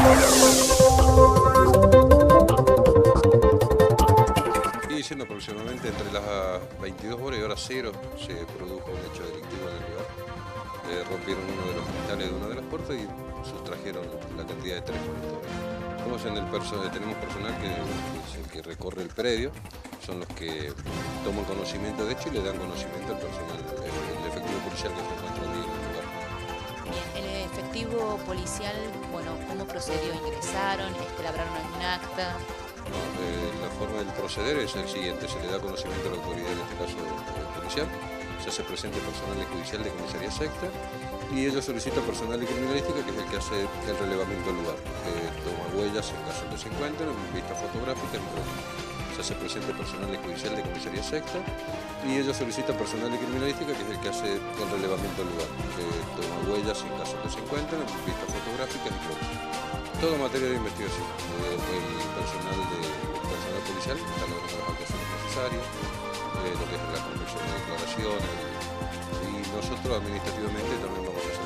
Y siendo aproximadamente entre las 22 horas y hora cero se produjo un hecho delictivo en el lugar. Rompieron uno de los cristales de una de las puertas y sustrajeron la cantidad de 3 monitores. Tenemos personal que es el que recorre el predio, son los que toman conocimiento de hecho y le dan conocimiento al personal, el efectivo policial que se encuentra allí en el lugar. Bien, el efectivo policial, bueno, ¿cómo procedió? ¿Ingresaron? ¿Labraron algún acta? No, la forma del proceder es el siguiente: se le da conocimiento a la autoridad, en este caso policial, se hace presente personal judicial de comisaría sexta y ellos solicitan personal de criminalística, que es el que hace el relevamiento del lugar, toma huellas en caso de que se encuentren, vistas fotográficas y todo. Se hace presente personal judicial de comisaría sexta y ellos solicitan personal de criminalística, que es el que hace el relevamiento del lugar, toma huellas en caso de que se encuentren, vistas fotográficas y todo. Todo materia de investigación. El personal policial está logrando las actuaciones necesarias, lo que es la conducción de declaraciones, y nosotros administrativamente también vamos a